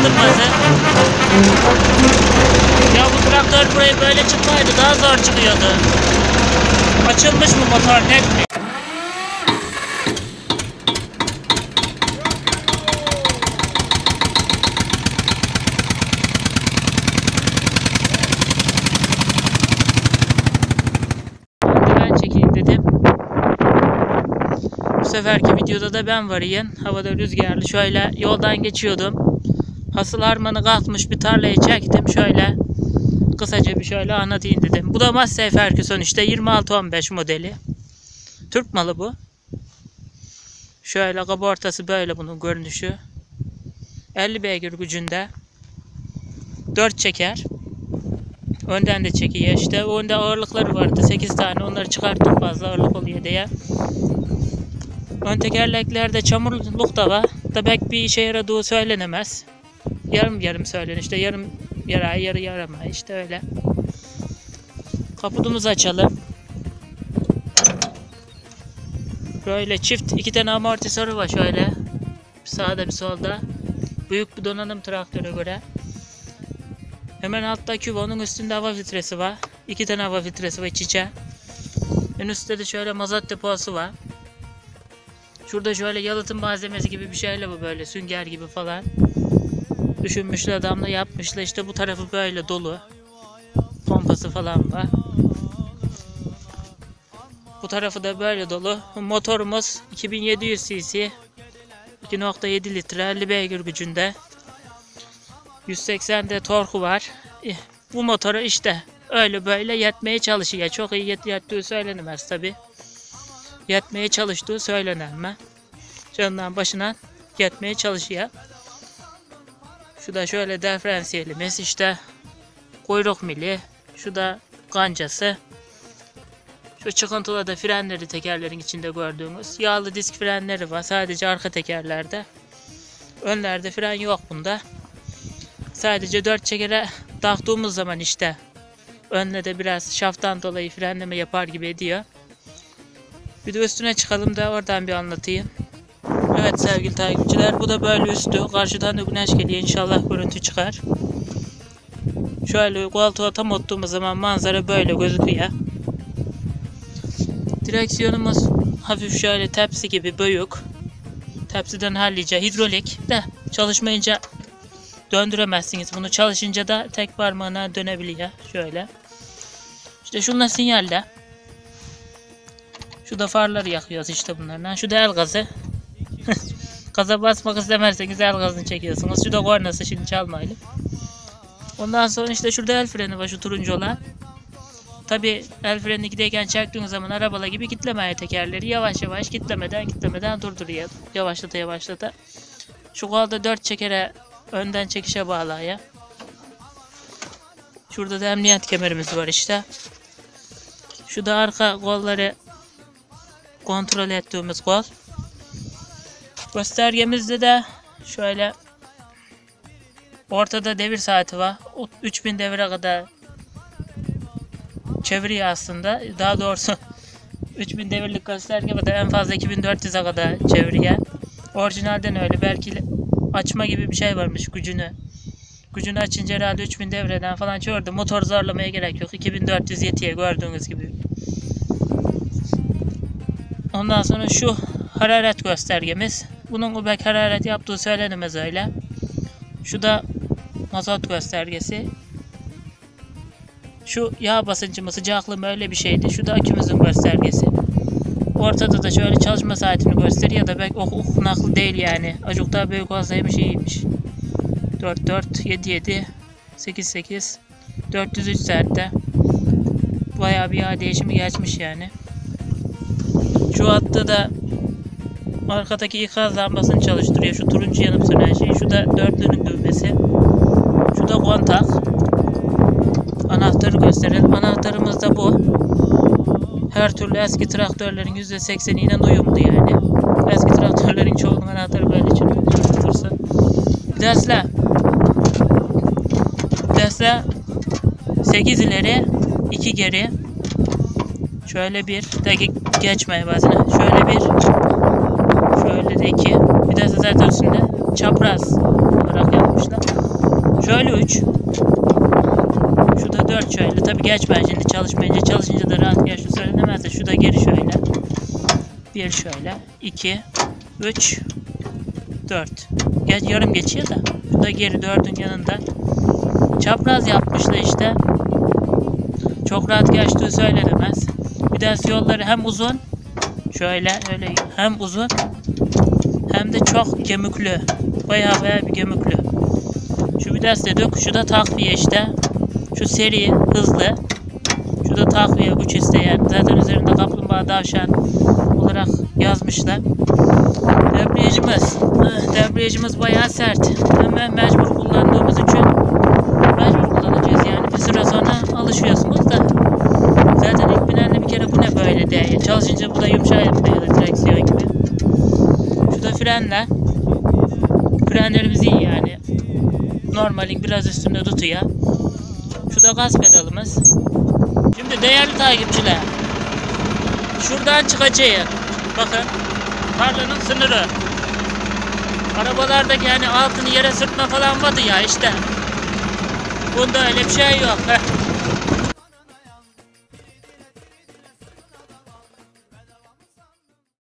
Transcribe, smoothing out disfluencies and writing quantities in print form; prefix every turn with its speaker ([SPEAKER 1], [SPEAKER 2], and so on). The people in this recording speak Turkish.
[SPEAKER 1] ısınması. Ya bu traktör burayı böyle çıkmaydı, daha zor çıkıyordu. Açılmış mı motor, net mi? Ben çekeyim dedim. Bu seferki videoda da ben varayım. Havada rüzgarlı, şöyle yoldan geçiyordum. Hasıl harmanı kalkmış bir tarlayı çektim. Şöyle kısaca bir şöyle anlatayım dedim. Bu da Massey Ferguson işte 2615 modeli. Türk malı bu. Şöyle kabortası böyle bunun görünüşü. 50 beygir gücünde. 4 çeker. Önden de çekiyor işte. Önde ağırlıkları vardı 8 tane. Onları çıkarttım fazla ağırlık oluyor diye. Ön tekerleklerde çamurluk da var. Da pek bir işe yaradığı söylenemez. Yarım yarım söylenir işte. Yarım yaray yarı yarama işte öyle. Kaputumuzu açalım. Böyle çift 2 tane amortisörü var şöyle. Bir sağda bir solda. Büyük bir donanım traktöre göre. Hemen altta küve, onun üstünde hava filtresi var. 2 tane hava filtresi var iç içe. En üstte de şöyle mazot deposu var. Şurada şöyle yalıtım malzemesi gibi bir şeyle bu böyle sünger gibi falan. Düşünmüşler adamla yapmışlar işte bu tarafı böyle dolu. Pompası falan var. Bu tarafı da böyle dolu. Motorumuz 2700 cc. 2.7 litre 50 beygir gücünde. 180'de torku var. Bu motoru işte öyle böyle yetmeye çalışıyor. Çok iyi yettiği söylenemez tabi. Yetmeye çalıştığı söylenir. Canından başına yetmeye çalışıyor. Şu da şöyle diferansiyelimiz işte kuyruk mili. Şu da kancası. Şu çıkıntılı da frenleri tekerlerin içinde gördüğümüz. Yağlı disk frenleri var sadece arka tekerlerde. Önlerde fren yok bunda. Sadece 4 çekere taktığımız zaman işte önle de biraz şafttan dolayı frenleme yapar gibi ediyor. Bir de üstüne çıkalım da oradan bir anlatayım. Evet sevgili takipçiler, bu da böyle üstü. Karşıdan da güneş geliyor, inşallah görüntü çıkar. Şöyle koltuğa tam oturduğumuz zaman manzara böyle gözüküyor. Direksiyonumuz hafif şöyle tepsi gibi büyük. Tepsiden hallice hidrolik de çalışmayınca döndüremezsiniz. Bunu çalışınca da tek parmağına dönebiliyor. Şöyle. İşte şununla sinyalde. Şu da farları yakıyoruz işte bunlardan. Şu da el gazı. Gaza basmak istemezseniz el gazını çekiyorsunuz. Şu da kornası, şimdi çalmayalım. Ondan sonra işte şurada el freni var, şu turuncu olan. Tabi el freni gideyken çektiğiniz zaman arabalar gibi kitlemeye tekerleri yavaş yavaş kitlemeden durduruyor. Yavaşlata. Şu kolda 4 çekere önden çekişe bağlaya. Şurada da emniyet kemerimiz var işte. Şu da arka kolları kontrol ettiğimiz kol. Göstergemizde de şöyle ortada devir saati var. 3000 devire kadar çeviriyor aslında. Daha doğrusu 3000 devirlik gösterge var da en fazla 2400'e kadar çeviriyor. Orijinalden öyle. Belki açma gibi bir şey varmış gücünü. Gücünü açınca herhalde 3000 devreden falan çevirdi. Motor zorlamaya gerek yok. 2400 yetiyor gördüğünüz gibi. Ondan sonra şu hararet göstergemiz. Bunun pek hararet yaptığı söylenemez öyle. Şu da mazot göstergesi. Şu yağ basıncı mı sıcaklığı mı öyle bir şeydi. Şu da akümüzün göstergesi. Ortada da şöyle çalışma saatini gösteriyor da pek naklı değil yani. Acık daha büyük olsaymış iyiymiş. 4 7 8 403 saatte. Bayağı bir yağ değişimi geçmiş yani. Şu hatta da arkadaki ikaz lambasını çalıştırıyor. Şu turuncu yanıp sönen şey. Şu da dörtlünün düğmesi. Şu da kontak. Anahtarı gösterelim. Anahtarımız da bu. Her türlü eski traktörlerin %80'iyle uyumlu yani. Eski traktörlerin çoğunun anahtarı böyle çalıştırsa. Tesla 8 ileri 2 geri. Şöyle bir de geçmeye bazen. Şöyle bir. Şöyle de 2. Bir de zaten üstünde çapraz olarak yapmışlar. Şöyle 3. Şu da 4 şöyle. Tabi geç ben şimdi çalışmayınca, çalışınca da rahat geçti söylenemez de şu da geri şöyle. 1 şöyle. 2 3 4. Yarım geçiyor da. Şu da geri 4'ün yanında. Çapraz yapmışlar işte. Çok rahat geçtiği söylenemez. Bir de yolları hem uzun. Şöyle öyle hem uzun hem de çok gemüklü. Baya bir gemüklü. Şu vites dedik. Şu da takviye işte. Şu seri hızlı. Şu da takviye güç isteyen. Zaten üzerinde kaplumbağa tavşan olarak yazmışlar. Debriyajımız bayağı sert. Ama mecbur kullandığımız için mecbur kullanacağız yani. Bir süre sonra alışıyorsunuz da. Zaten ilk binende bir kere bu ne böyle diye. Çalışınca bu da yumuşak diyor direksiyon gibi. Şu da frenler. Frenlerimiz iyi yani. Normalin biraz üstünde tutuyor. Şu da gaz pedalımız. Şimdi değerli takipçiler. Şuradan çıkacağım. Bakın. Tarlanın sınırı. Arabalardaki yani altını yere sürtme falan vardı ya işte. Bunda öyle bir şey yok.